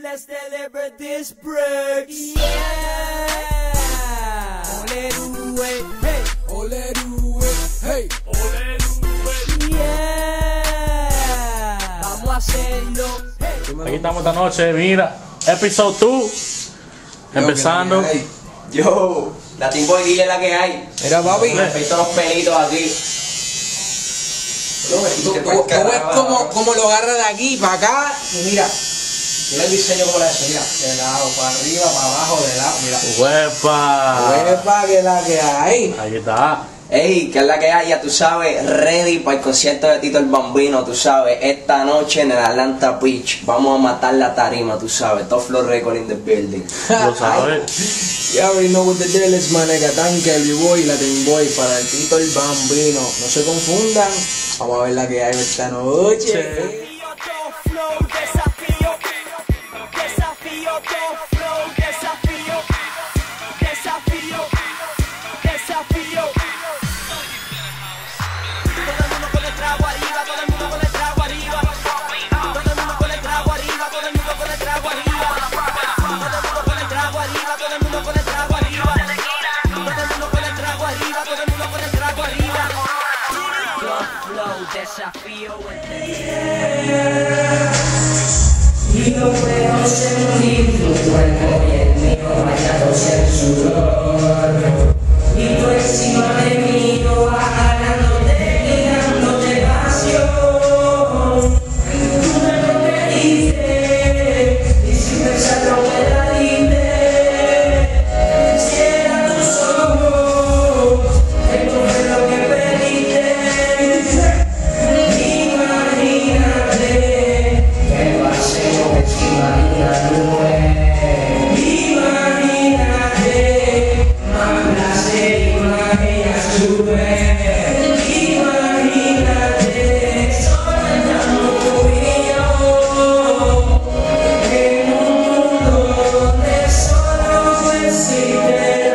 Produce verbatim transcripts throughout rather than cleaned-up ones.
let's deliver this break. Yeah. Ole do it, hey. Ole do it, hey. Ole do it, yeah. Vamos a hacerlo, hey. Aquí estamos esta noche, mira, episode dos, empezando. Yo, la Team Boy Guille es la que hay. Mira, papi, me afeito los pelitos aquí. Tú, tú, tú ves cómo, cómo lo agarra de aquí para acá y mira, mira el diseño como la hace, mira, de lado, para arriba, para abajo, de lado, mira. ¡Huepa! ¡Huepa, que la que hay! Ahí está. Ey, que es la que hay, ya tú sabes, ready para el concierto de Tito el Bambino, tú sabes, esta noche en el Atlanta Beach, vamos a matar la tarima, tú sabes, Top Floor Record in the building. Lo sabes. You already know what the deal is, man, nigga, tanque, el B-Boy y la Team Boy para el Tito el Bambino, no se confundan, vamos a ver la que hay esta noche. Y no puedo sentir tu cuerpo y el mío bañados en sudor. Y tú encima de mí, yo jalándote y dándote pasión. Tú me prometiste y sin pensarlo me la diste. Cierra tus ojos, esto fue lo que pediste. Imagínate que lo hacemos encima de una nube. Imagínate, más placer y más ella sube. Imagínate, soñando tú y yo, en un mundo donde solo existe el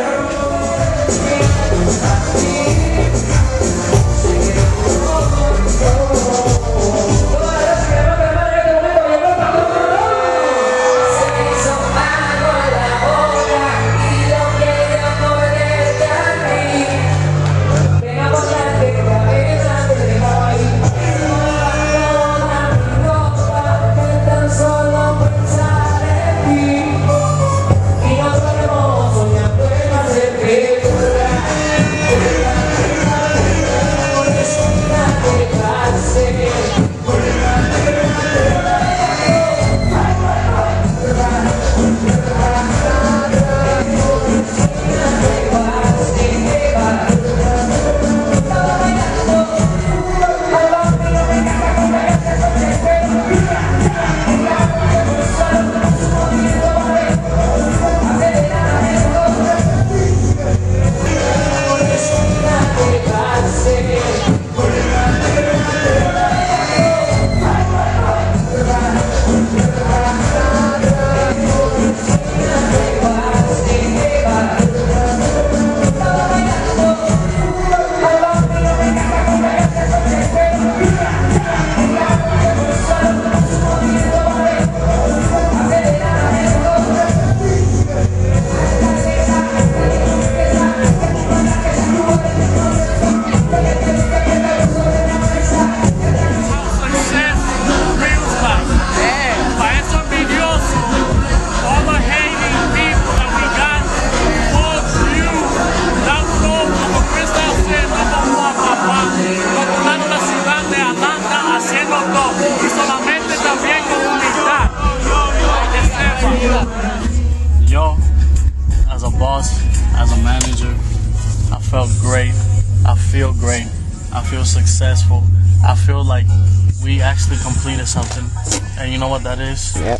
Yo, as a boss, as a manager, I felt great. I feel great. I feel successful. I feel like we actually completed something. And you know what that is? Yep.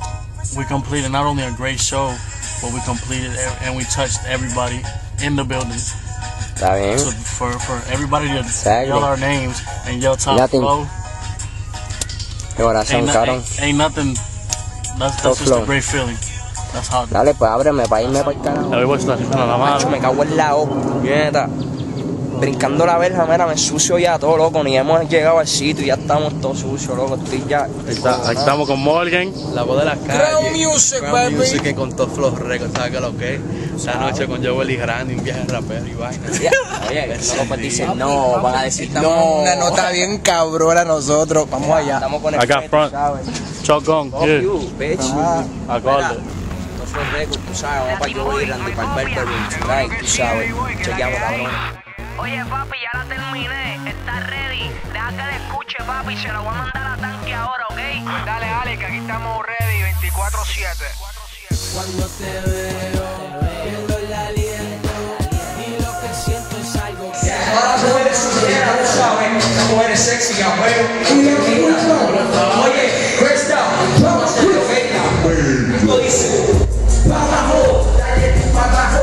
We completed not only a great show, but we completed and we touched everybody in the building. Está bien. So for, for everybody to Exactly. yell our names and yell Top Nothing. Flow, Corazón, ain't, no, cabrón. ain't, ain't nothing. That's, Top that's just Flow. a great feeling. That's how. Dale, pues ábreme para irme para el carajo. La voy a estar en la Macho, mano. me cago en la O, puñeta. brincando la verja, mira, me ensucio ya todo, loco. Ni hemos llegado al sitio y ya estamos todos sucios, loco. Estoy ya. Está, aquí estamos con Morgan. La voz de las calles. Crown Music, Crown baby. Music que con Top Flow Records, ¿sabes qué es lo que es? Esta noche con Joel y Grande, un viaje rapero y vaina. Oye, no, pues dicen no, van a decir Estamos no. en una nota bien cabrona nosotros. Vamos allá. Estamos con el Acá peto, front. ¿sabes? Shotgun, Fuck yeah. you, bitch. Acorde. Top Flow Records, tú sabes, vamos para Joey Randy, para el Berber Tonight, tú sabes. Chequeamos, cabrón. Oye papi, ya la terminé, está ready. Deja que la escuche papi, se la voy a mandar a tanque ahora, ¿ok? Pues dale Ale, que aquí estamos ready, veinticuatro siete. Cuando te veo, pierdo el aliento y lo que siento es algo que... Ahora las mujeres solteras, tú sabes, las mujeres sexy, cabrón. Oye, Cresta, vamos a hacerlo, venga. Esto dice, pa' abajo, dale tu pa' abajo.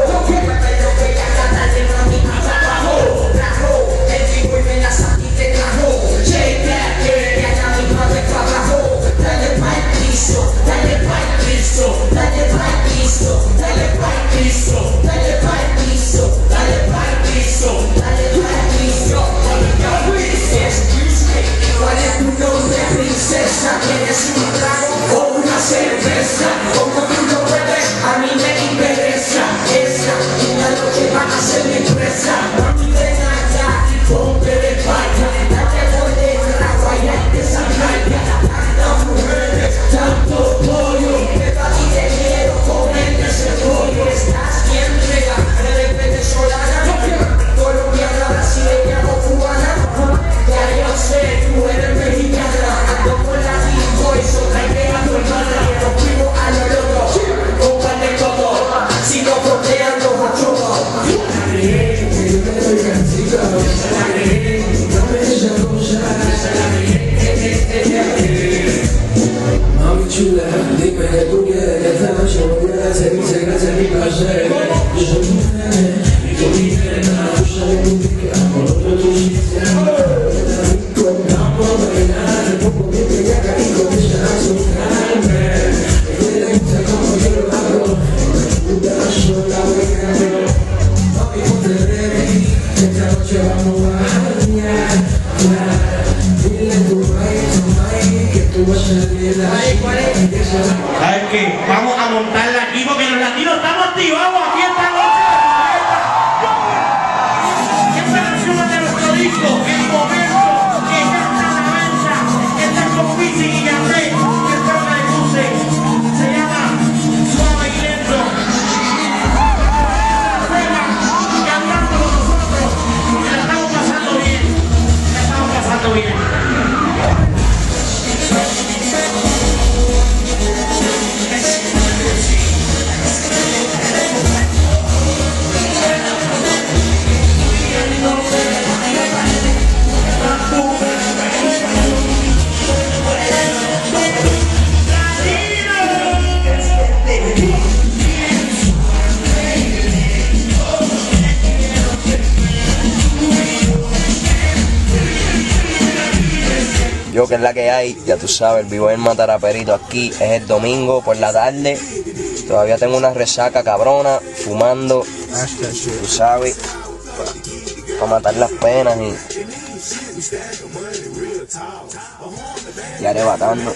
¿Quieres un trago o una cerveza? Como tú lo puedes, a mí me interesa. Esa una noche va a ser mi presa. Mami, ven acá y ponte de falta. Date por de trago allá en esa playa. Tantas mujeres, tanto pollo. Que pa' ti te quiero comer ese pollo. Estás bien rica, eres venezolana, colombiana, brasileña o cubana. Ya yo sé, tú eres mexicana. Ando con la y soy a tu hermana, nos fuimos a lo loco, con pan de coco, si no frontean los machos. Mami chula, dime que tú quieres que esta noche volviera a ser mi secreto, mi placer. Yo soy tu nene, y tú mi nena, tú sabes muy bien que amo lo que tú hiciste. Vamos a bailar, el poco que te haga y comienza a soñarme. Que te gusta como yo lo hago, puta sola venga. Mami, ponte ready, esta noche vamos a bañar. Dile a tu mai, tu mai, que tú vas a salir de ahí. ¿Sabes qué? Vamos a montarla aquí porque los latinos estamos activados aquí esta noche. ¿Qué canción de nuestro disco? El momento que ya está en la venta. Está con Wisin y Yandel. Que espero que les guste. Se llama Suave y Lento. Juega cantando con nosotros. Que la estamos pasando bien. La estamos pasando bien. Yo que es la que hay, ya tú sabes, el vivo en Mataraperito aquí es el domingo por la tarde. Todavía tengo una resaca cabrona, fumando, tú sabes, para matar las penas y, y arrebatando.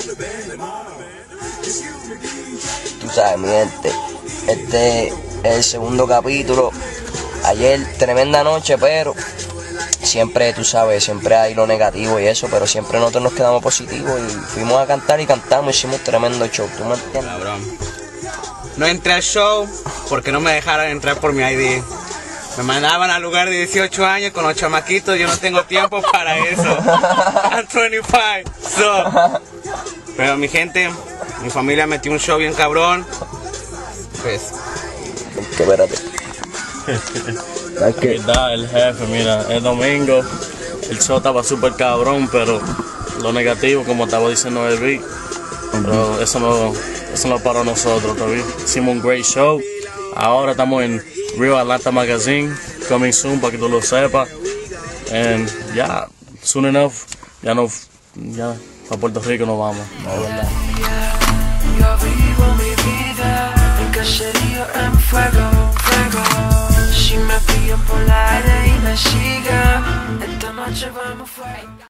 Tú sabes, mi gente, este es el segundo capítulo. Ayer, tremenda noche, pero siempre, tú sabes, siempre hay lo negativo y eso, pero siempre nosotros nos quedamos positivos y fuimos a cantar y cantamos, hicimos tremendo show, ¿tú me entiendes? Cabrón. No entré al show porque no me dejaron entrar por mi I D. Me mandaban al lugar de dieciocho años con los chamaquitos, yo no tengo tiempo para eso. I'm veinticinco, so. Pero mi gente, mi familia metió un show bien cabrón. Pues. Que espérate. ¿Qué tal el jefe? Mira, es domingo, el show estaba súper cabrón, pero lo negativo, como estaba diciendo el beat, pero eso no, eso no paró nosotros todavía. Hicimos un great show, ahora estamos en Real Atlanta Magazine, coming soon para que tú lo sepas. And ya, yeah, soon enough, ya no, ya a Puerto Rico nos vamos. No, verdad. Yo vivo mi vida en caserío en fuego, fuego. Si me guío por la área y me siga. Esta noche vamos fuera.